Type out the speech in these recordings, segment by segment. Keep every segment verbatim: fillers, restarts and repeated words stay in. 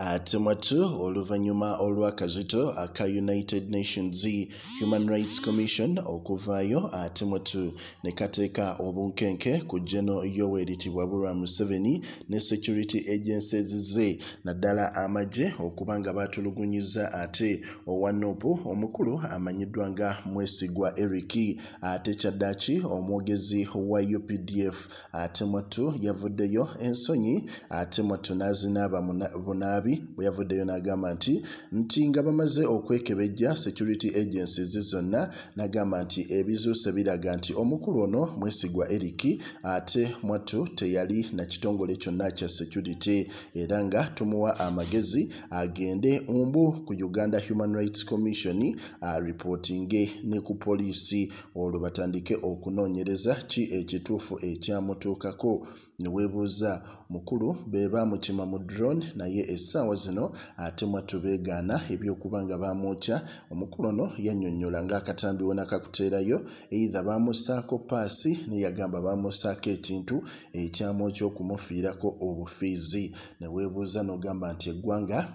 ate mwatu oluvannyuma olw'akazito aka United Nations Human Rights Commission okuvaayo ate mwatu ne kateeka obunkenke ku General Yoweri Museveni ne security agencies ze naddala Amajje okuba nga batulugunyiza ate Owa Nuupu omukulu amanyiddwa nga Mwesigwa Eric ate Kyaddaaki omwogezi wa U P D F ate mwatu yavuddeyo ensonyi ate mwatu n'azinaaba bunaabi bwe yavuddeyo n'agamba nti nti nga bamaze okwekebejja security agencies zonna n'agamba nti ebizuuse biraga nti omukulu ono Mwesigwa Eric ate mwatu teyali na kitongole kyonna kya security era nga tumuwa amagezi agende mbu ku Uganda Human Rights Commission a reportinge ne ku poliisi olwo batandike okunoonyereza ki ekituufu ekyamutuukako. Ne weebuuza mukulu be baamukima mu drone naye essaawa zino ate mwatu beegaana ebyokuba nga baamwokya. Omukulu ono yannyonnyola ng'akatambi wona kakuteerayo either baamussaako paasi ne yagamba baamussaako ekintu ekyamwokya okumufiirako obufiizi. Ne weebuuza n'ogamba nti eggwanga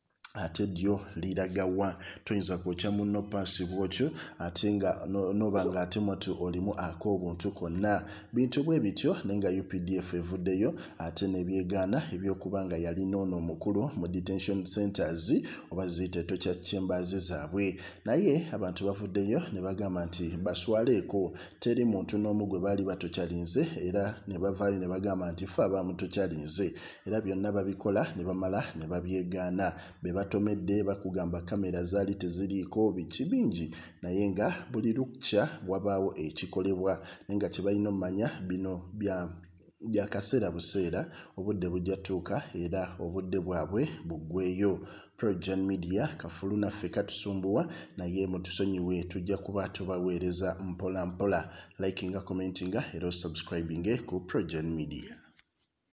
ate ddyo liragawa, toyinza kwokya munno paasi bw'otyo ate nga noba nga ate mwatu olimu ak'obuntu konna. Bintu bwe bityo naye nga U P D F evuddeyo ate nebyegaana ebyokuba nga yalina ono omukulu mu detention centers oba ziyite tokya chambers zaabwe. Naye abantu bavuddeyo ne bagamba nti baswaleeko, teri muntu n'omu gwe baali batokyalinze era ne bavaayo ne bagamba nti ffe abaamutokyalinze era byonna babikola ne bamala ne babyegaana. Be batomedde bakugamba kamera zaali teziriiko biki bingi naye nga buli lukya wabaawo ekikolebwa naye nga kye balina omumanya bino bya byakaseera buseera, obudde bujja tuuka era obudde bwabwe buggweeyo. PROJOURN Media kafulu naffe katusumbuwa naye mutusonyiwe tujja kuba tubaweereza mpola mpola. Likinga, commentinga era subscribinge ku PROJOURN Media.